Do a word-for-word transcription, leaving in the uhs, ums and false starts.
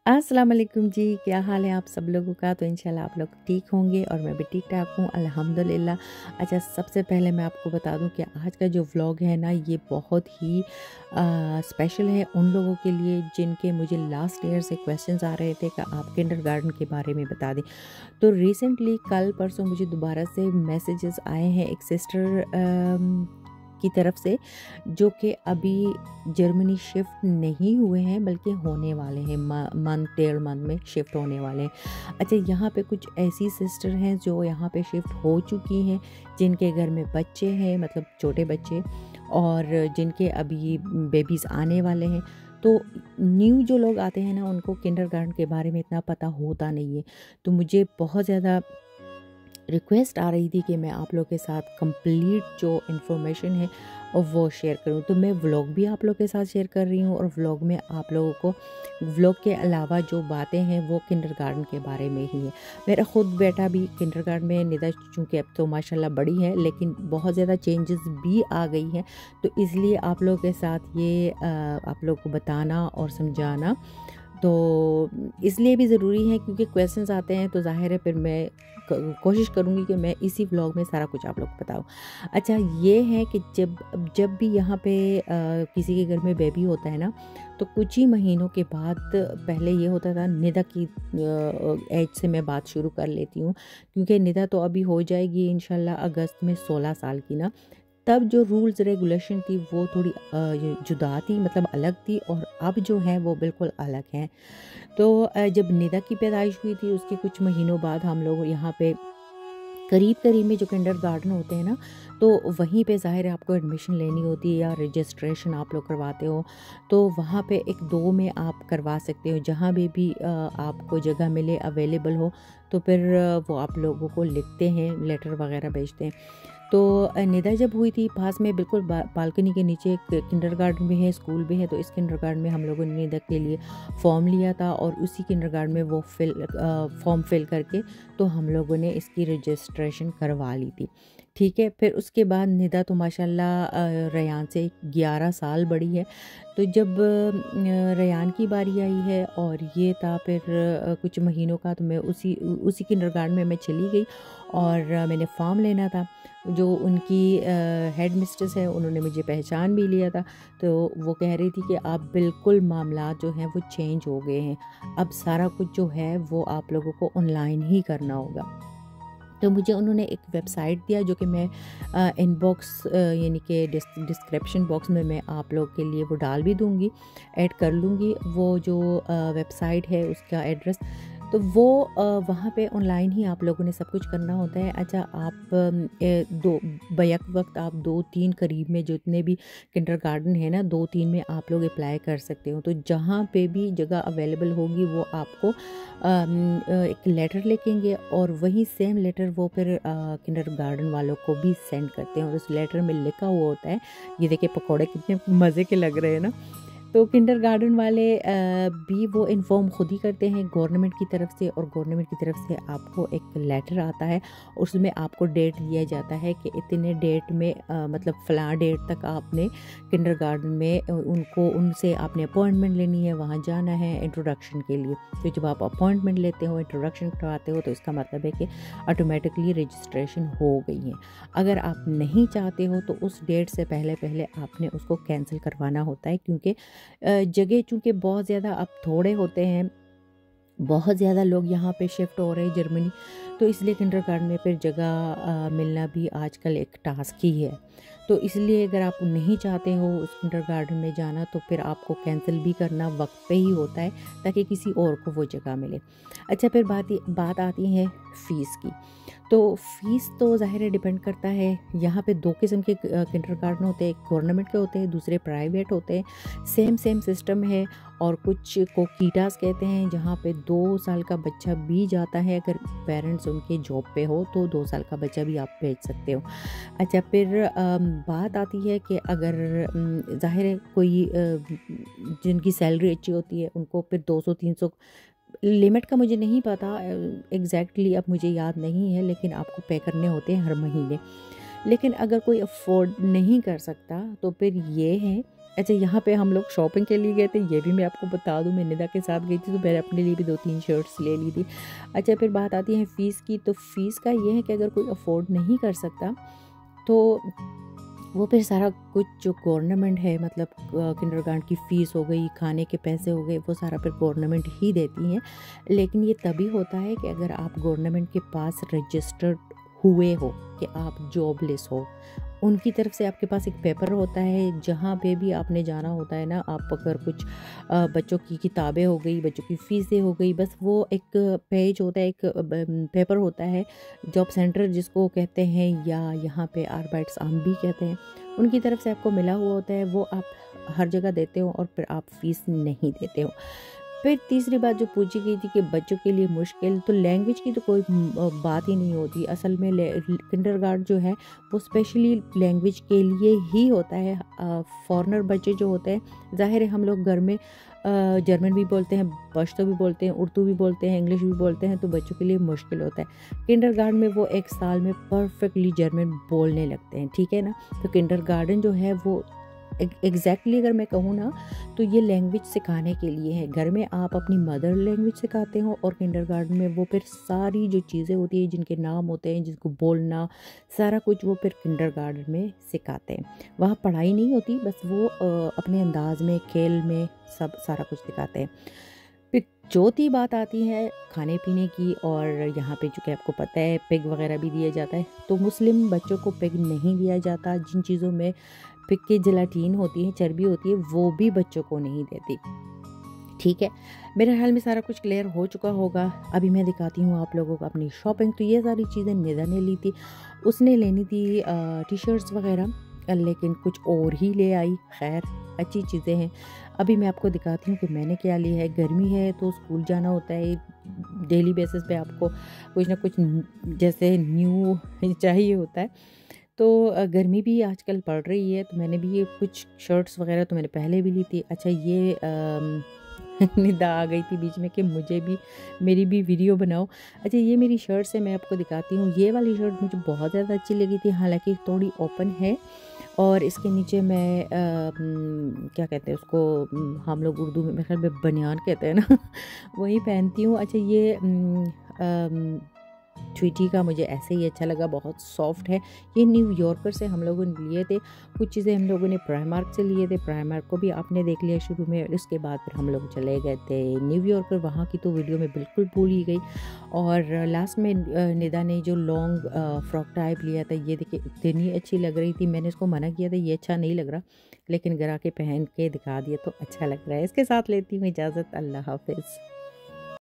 अस्सलाम वालेकुम जी, क्या हाल है आप सब लोगों का। तो इंशाल्लाह आप लोग ठीक होंगे और मैं भी ठीक ठाक हूँ अल्हम्दुलिल्लाह। अच्छा, सबसे पहले मैं आपको बता दूँ कि आज का जो व्लॉग है ना, ये बहुत ही आ, स्पेशल है उन लोगों के लिए जिनके मुझे लास्ट ईयर से क्वेश्चंस आ रहे थे कि आप किंडरगार्टन के बारे में बता दें। तो रिसेंटली कल परसों मुझे दोबारा से मैसेजेस आए हैं एक सिस्टर की तरफ से, जो कि अभी जर्मनी शिफ्ट नहीं हुए हैं बल्कि होने वाले हैं, मंथ डेढ़ मंथ में शिफ्ट होने वाले हैं। अच्छा, यहाँ पे कुछ ऐसी सिस्टर हैं जो यहाँ पे शिफ्ट हो चुकी हैं, जिनके घर में बच्चे हैं, मतलब छोटे बच्चे, और जिनके अभी बेबीज़ आने वाले हैं। तो न्यू जो लोग आते हैं ना, उनको किंडरगार्टन के बारे में इतना पता होता नहीं है। तो मुझे बहुत ज़्यादा रिक्वेस्ट आ रही थी कि मैं आप लोग के साथ कंप्लीट जो इन्फॉर्मेशन है और वो शेयर करूं। तो मैं व्लॉग भी आप लोग के साथ शेयर कर रही हूं, और व्लॉग में आप लोगों को व्लॉग के अलावा जो बातें हैं वो किंडरगार्टन के बारे में ही है। मेरा खुद बेटा भी किंडरगार्टन में, निदा चूँकि अब तो माशाल्लाह बड़ी है, लेकिन बहुत ज़्यादा चेंजेस भी आ गई हैं। तो इसलिए आप लोगों के साथ ये आ, आप लोग को बताना और समझाना तो इसलिए भी ज़रूरी है, क्योंकि क्वेश्चंस आते हैं तो ज़ाहिर है फिर मैं कोशिश करूँगी कि मैं इसी व्लॉग में सारा कुछ आप लोग को बताऊँ। अच्छा, ये है कि जब जब भी यहाँ पे आ, किसी के घर में बेबी होता है ना, तो कुछ ही महीनों के बाद, पहले ये होता था, निदा की एज से मैं बात शुरू कर लेती हूँ, क्योंकि निदा तो अभी हो जाएगी इंशाल्लाह अगस्त में सोलह साल की ना। तब जो रूल्स रेगुलेशन थी वो थोड़ी जुदा थी, मतलब अलग थी, और अब जो है वो बिल्कुल अलग है। तो जब निदा की पैदाइश हुई थी उसके कुछ महीनों बाद हम लोग यहाँ पे करीब करीब में जो किंडरगार्टन होते हैं ना, तो वहीं पे ज़ाहिर है आपको एडमिशन लेनी होती है या रजिस्ट्रेशन आप लोग करवाते हो। तो वहाँ पे एक दो में आप करवा सकते हो, जहाँ भी भी आपको जगह मिले, अवेलेबल हो, तो फिर वो आप लोगों को लिखते हैं, लेटर वगैरह भेजते हैं। तो निदा जब हुई थी, पास में बिल्कुल बालकनी के नीचे एक किंडरगार्टन भी है, स्कूल भी है। तो इस किंडरगार्टन में हम लोगों ने निदा के लिए फॉर्म लिया था, और उसी किंडरगार्टन में वो फिल फॉर्म फिल करके तो हम लोगों ने इसकी रजिस्ट्रेशन करवा ली थी। ठीक है, फिर उसके बाद निदा तो माशाल्लाह रेयान से ग्यारह साल बड़ी है। तो जब रेयान की बारी आई है और ये था फिर कुछ महीनों का, तो मैं उसी उसी किंडरगार्टन में मैं चली गई, और मैंने फॉर्म लेना था। जो उनकी हेड मिस्ट्रेस है, उन्होंने मुझे पहचान भी लिया था। तो वो कह रही थी कि आप बिल्कुल मामला जो हैं वो चेंज हो गए हैं, अब सारा कुछ जो है वो आप लोगों को ऑनलाइन ही करना होगा। तो मुझे उन्होंने एक वेबसाइट दिया, जो कि मैं इनबॉक्स यानी कि डिस्क्रिप्शन बॉक्स में मैं आप लोग के लिए वो डाल भी दूँगी, ऐड कर लूँगी वो जो वेबसाइट है उसका एड्रेस। तो वो वहाँ पे ऑनलाइन ही आप लोगों ने सब कुछ करना होता है। अच्छा, आप ए, दो बैक वक्त आप दो तीन करीब में जितने भी किंडरगार्टन है ना, दो तीन में आप लोग अप्लाई कर सकते हो। तो जहाँ पे भी जगह अवेलेबल होगी वो आपको एक लेटर लिखेंगे, और वही सेम लेटर वो फिर किंडरगार्टन वालों को भी सेंड करते हैं, और उस लेटर में लिखा हुआ होता है, ये देखिए पकौड़े कितने मज़े के लग रहे हैं ना। तो किंडरगार्टन वाले भी वो इन्फॉर्म खुद ही करते हैं गवर्नमेंट की तरफ से, और गवर्नमेंट की तरफ से आपको एक लेटर आता है, उसमें आपको डेट दिया जाता है कि इतने डेट में आ, मतलब फ़लाँ डेट तक आपने किंडरगार्टन में उनको उनसे आपने अपॉइंटमेंट लेनी है, वहाँ जाना है इंट्रोडक्शन के लिए। तो जब आप अपॉइंटमेंट लेते हो, इंट्रोडक्शन करवाते हो, तो इसका मतलब है कि ऑटोमेटिकली रजिस्ट्रेशन हो गई है। अगर आप नहीं चाहते हो तो उस डेट से पहले पहले आपने उसको कैंसिल करवाना होता है, क्योंकि जगह चूँकि बहुत ज़्यादा अब थोड़े होते हैं, बहुत ज़्यादा लोग यहाँ पे शिफ्ट हो रहे हैं जर्मनी, तो इसलिए किंडरगार्टन में फिर जगह मिलना भी आजकल एक टास्क ही है। तो इसलिए अगर आप नहीं चाहते हो उस किंडरगार्टन में जाना, तो फिर आपको कैंसिल भी करना वक्त पे ही होता है, ताकि किसी और को वो जगह मिले। अच्छा, फिर बात बात आती है फ़ीस की। तो फ़ीस तो ज़ाहिर है डिपेंड करता है। यहाँ पे दो किस्म के किंडरगार्टन होते हैं, एक गवर्नमेंट के होते हैं, दूसरे प्राइवेट होते हैं। सेम सेम सिस्टम है, और कुछ को कीटास कहते हैं, जहाँ पे दो साल का बच्चा भी जाता है। अगर पेरेंट्स उनके जॉब पे हो तो दो साल का बच्चा भी आप भेज सकते हो। अच्छा, फिर बात आती है कि अगर ज़ाहिर है कोई जिनकी सैलरी अच्छी होती है, उनको फिर दो सौ तीन सौ, लिमिट का मुझे नहीं पता एग्जैक्टली, अब मुझे याद नहीं है, लेकिन आपको पे करने होते हैं हर महीने। लेकिन अगर कोई अफोर्ड नहीं कर सकता, तो फिर ये है अच्छा, यहाँ पे हम लोग शॉपिंग के लिए गए थे, ये भी मैं आपको बता दूँ। मैं निदा के साथ गई थी तो मैंने अपने लिए भी दो तीन शर्ट्स ले ली थी। अच्छा, फिर बात आती है फ़ीस की, तो फ़ीस का ये है कि अगर कोई अफ़ोर्ड नहीं कर सकता तो वो फिर सारा कुछ जो गवर्नमेंट है, मतलब किंडरगार्टन की फ़ीस हो गई, खाने के पैसे हो गए, वो सारा फिर गवर्नमेंट ही देती हैं। लेकिन ये तभी होता है कि अगर आप गवर्नमेंट के पास रजिस्टर्ड हुए हो, कि आप जॉबलेस हो। उनकी तरफ से आपके पास एक पेपर होता है, जहाँ पे भी आपने जाना होता है ना, आप अगर कुछ अ, बच्चों की किताबें हो गई, बच्चों की फ़ीसें हो गई, बस वो एक पेज होता है, एक ब पेपर होता है, जॉब सेंटर जिसको कहते हैं, या यहाँ पे आर्बाइट्सआम भी कहते हैं, उनकी तरफ से आपको मिला हुआ होता है, वो आप हर जगह देते हो और फिर आप फ़ीस नहीं देते हो। फिर तीसरी बात जो पूछी गई थी कि बच्चों के लिए मुश्किल, तो लैंग्वेज की तो कोई उम, अ, बात ही नहीं होती। असल में ले किंडरगार्टन जो है वो स्पेशली लैंग्वेज के लिए ही होता है। अ, फ़ॉरेनर बच्चे जो होते हैं, ज़ाहिर है हम लोग घर में अ, जर्मन भी बोलते हैं, पश्तो भी बोलते हैं, उर्दू भी बोलते हैं, इंग्लिश भी बोलते हैं, तो बच्चों के लिए मुश्किल होता है। किंडरगार्टन में वो एक साल में परफेक्टली जर्मन बोलने लगते हैं, ठीक है ना? तो किंडरगार्टन जो है वो एग्जैक्टली अगर मैं कहूँ ना, तो ये लैंग्वेज सिखाने के लिए है। घर में आप अपनी मदर लैंग्वेज सिखाते हो और किंडरगार्टन में वो फिर सारी जो चीज़ें होती हैं, जिनके नाम होते हैं, जिसको बोलना, सारा कुछ वो फिर किंडरगार्टन में सिखाते हैं। वहाँ पढ़ाई नहीं होती, बस वो अ, अपने अंदाज में, खेल में सब सारा कुछ सिखाते हैं। फिर चौथी बात आती है खाने पीने की, और यहाँ पे चूँकि आपको पता है पिग वगैरह भी दिया जाता है, तो मुस्लिम बच्चों को पिग नहीं दिया जाता। जिन चीज़ों में पिग की जेलाटीन होती है, चर्बी होती है, वो भी बच्चों को नहीं देती। ठीक है, मेरे ख्याल में सारा कुछ क्लियर हो चुका होगा। अभी मैं दिखाती हूँ आप लोगों को अपनी शॉपिंग। तो ये सारी चीज़ें निदा ने ली थी, उसने लेनी थी टी शर्ट्स वगैरह, लेकिन कुछ और ही ले आई। खैर, अच्छी चीज़ें हैं। अभी मैं आपको दिखाती हूँ कि मैंने क्या लिया है। गर्मी है तो स्कूल जाना होता है, डेली बेसिस पे आपको कुछ ना कुछ न- जैसे न्यू चाहिए होता है। तो अ, गर्मी भी आजकल पड़ रही है, तो मैंने भी ये कुछ शर्ट्स वगैरह तो मैंने पहले भी ली थी। अच्छा, ये अम, निदा आ गई थी बीच में कि मुझे भी मेरी भी वीडियो बनाओ। अच्छा, ये मेरी शर्ट्स है, मैं आपको दिखाती हूँ। ये वाली शर्ट मुझे बहुत ज़्यादा अच्छी लगी थी, हालांकि थोड़ी ओपन है, और इसके नीचे मैं अ, उम, क्या कहते हैं उसको, उम, हम लोग उर्दू में मेरे ख्याल में बनियान कहते हैं ना वही पहनती हूँ। अच्छा, ये उम, अम, ट्वीटी का मुझे ऐसे ही अच्छा लगा, बहुत सॉफ्ट है। ये न्यूयॉर्कर से हम लोगों ने लिए थे। कुछ चीज़ें हम लोगों ने प्राइमार्क से लिए थे, प्राइमार्क को भी आपने देख लिया शुरू में। उसके बाद फिर हम लोग चले गए थे न्यूयॉर्कर, वहाँ की तो वीडियो में बिल्कुल भूल ही गई। और लास्ट में अ, निदा ने जो लॉन्ग फ्रॉक टाइप लिया था, ये देखिए इतनी अच्छी लग रही थी। मैंने इसको मना किया था, ये अच्छा नहीं लग रहा, लेकिन घर आके पहन के दिखा दिया तो अच्छा लग रहा है। इसके साथ लेती हूँ इजाज़त। अल्लाह हाफिज़।